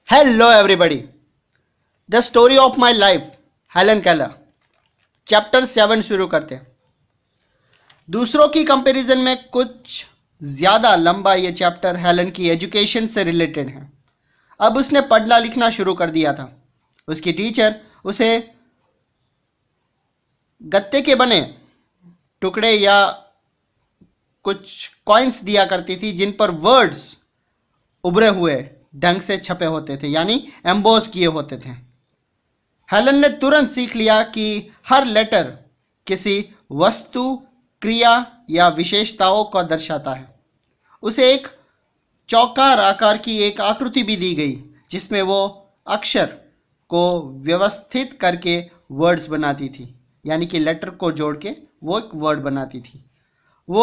Hello, everybody. The story of my life, Helen Keller. Chapter 7 शुरू करते हैं। दूसरों की कंपैरिजन में कुछ ज़्यादा लंबा ये चैप्टर हेलन की एजुकेशन से रिलेटेड है। अब उसने पढ़ना लिखना शुरू कर दिया था। उसकी टीचर उसे गत्ते के बने टुकड़े या कुछ कॉइन्स दिया करती थी जिन पर वर्ड्स उभरे हुए ढंग से छपे होते थे, यानी एम्बोस किए होते थे। हेलन ने तुरंत सीख लिया कि हर लेटर किसी वस्तु, क्रिया या विशेषताओं को दर्शाता है। उसे एक चौकार आकार की एक आकृति भी दी गई जिसमें वो अक्षर को व्यवस्थित करके वर्ड्स बनाती थी, यानी कि लेटर को जोड़ के वो एक वर्ड बनाती थी। वो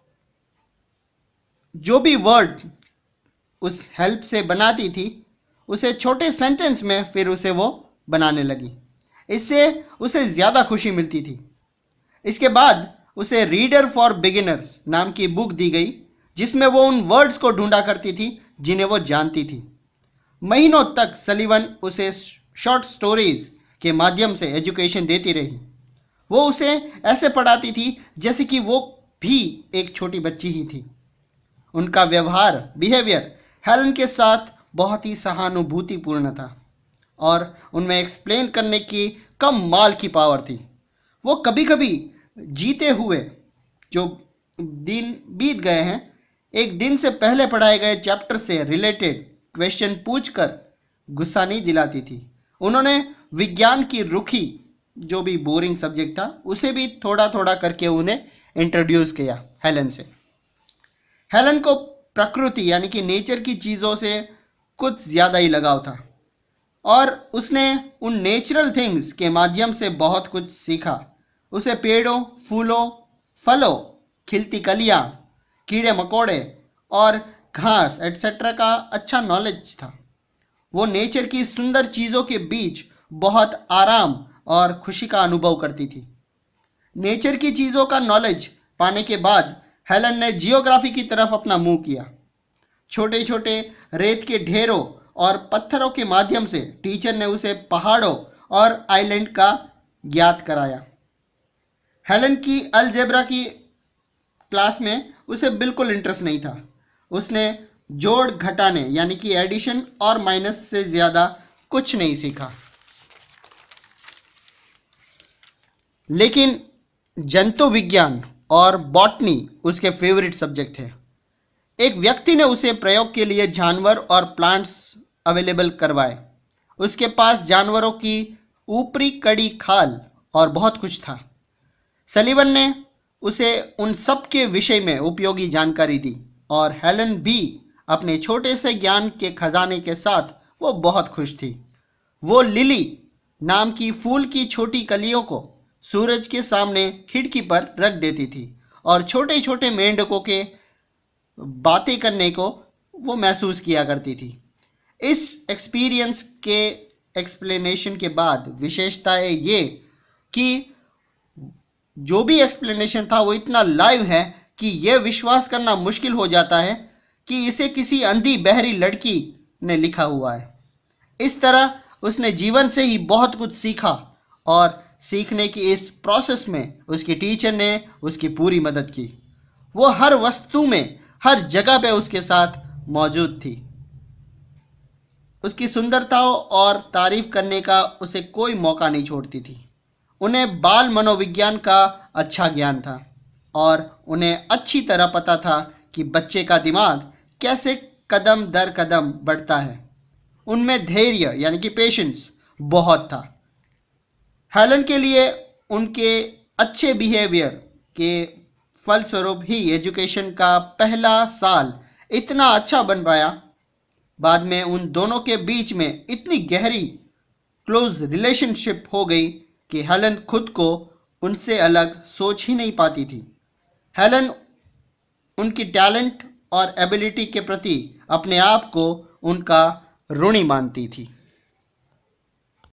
जो भी वर्ड उस हेल्प से बनाती थी उसे छोटे सेंटेंस में फिर उसे वो बनाने लगी। इससे उसे ज़्यादा खुशी मिलती थी। इसके बाद उसे रीडर फॉर बिगिनर्स नाम की बुक दी गई जिसमें वो उन वर्ड्स को ढूंढा करती थी जिन्हें वो जानती थी। महीनों तक सलीवन उसे शॉर्ट स्टोरीज के माध्यम से एजुकेशन देती रही। वो उसे ऐसे पढ़ाती थी जैसे कि वो भी एक छोटी बच्ची ही थी। उनका बिहेवियर हेलन के साथ बहुत ही सहानुभूतिपूर्ण था और उनमें एक्सप्लेन करने की कम माल की पावर थी। वो कभी कभी जीते हुए जो दिन बीत गए हैं, एक दिन से पहले पढ़ाए गए चैप्टर से रिलेटेड क्वेश्चन पूछकर गुस्सा नहीं दिलाती थी। उन्होंने विज्ञान की रुखी जो भी बोरिंग सब्जेक्ट था उसे भी थोड़ा थोड़ा करके उन्हें इंट्रोड्यूस किया हेलन से। हेलन को प्रकृति यानी कि नेचर की चीज़ों से कुछ ज़्यादा ही लगाव था और उसने उन नेचुरल थिंग्स के माध्यम से बहुत कुछ सीखा। उसे पेड़ों, फूलों, फलों, खिलती कलियां, कीड़े मकोड़े और घास एटसेट्रा का अच्छा नॉलेज था। वो नेचर की सुंदर चीज़ों के बीच बहुत आराम और खुशी का अनुभव करती थी। नेचर की चीज़ों का नॉलेज पाने के बाद हेलन ने जियोग्राफी की तरफ अपना मुंह किया। छोटे छोटे रेत के ढेरों और पत्थरों के माध्यम से टीचर ने उसे पहाड़ों और आइलैंड का ज्ञात कराया। हेलन की अलजेब्रा की क्लास में उसे बिल्कुल इंटरेस्ट नहीं था। उसने जोड़ घटाने यानी कि एडिशन और माइनस से ज़्यादा कुछ नहीं सीखा। लेकिन जंतु विज्ञान और बॉटनी उसके फेवरेट सब्जेक्ट थे। एक व्यक्ति ने उसे प्रयोग के लिए जानवर और प्लांट्स अवेलेबल करवाए। उसके पास जानवरों की ऊपरी कड़ी खाल और बहुत कुछ था। सलीवन ने उसे उन सब के विषय में उपयोगी जानकारी दी और हेलन भी अपने छोटे से ज्ञान के खजाने के साथ वो बहुत खुश थी। वो लिली नाम की फूल की छोटी कलियों को सूरज के सामने खिड़की पर रख देती थी और छोटे छोटे मेंढकों के बातें करने को वो महसूस किया करती थी। इस एक्सपीरियंस के एक्सप्लेनेशन के बाद विशेषताएं ये कि जो भी एक्सप्लेनेशन था वो इतना लाइव है कि यह विश्वास करना मुश्किल हो जाता है कि इसे किसी अंधी बहरी लड़की ने लिखा हुआ है। इस तरह उसने जीवन से ही बहुत कुछ सीखा और सीखने की इस प्रोसेस में उसकी टीचर ने उसकी पूरी मदद की। वो हर वस्तु में, हर जगह पे उसके साथ मौजूद थी। उसकी सुंदरताओं और तारीफ करने का उसे कोई मौका नहीं छोड़ती थी। उन्हें बाल मनोविज्ञान का अच्छा ज्ञान था और उन्हें अच्छी तरह पता था कि बच्चे का दिमाग कैसे कदम दर कदम बढ़ता है। उनमें धैर्य यानी कि पेशेंस बहुत था। हेलन के लिए उनके अच्छे बिहेवियर के फलस्वरूप ही एजुकेशन का पहला साल इतना अच्छा बन पाया। बाद में उन दोनों के बीच में इतनी गहरी क्लोज रिलेशनशिप हो गई कि हेलन खुद को उनसे अलग सोच ही नहीं पाती थी। हेलन उनकी टैलेंट और एबिलिटी के प्रति अपने आप को उनका ऋणी मानती थी।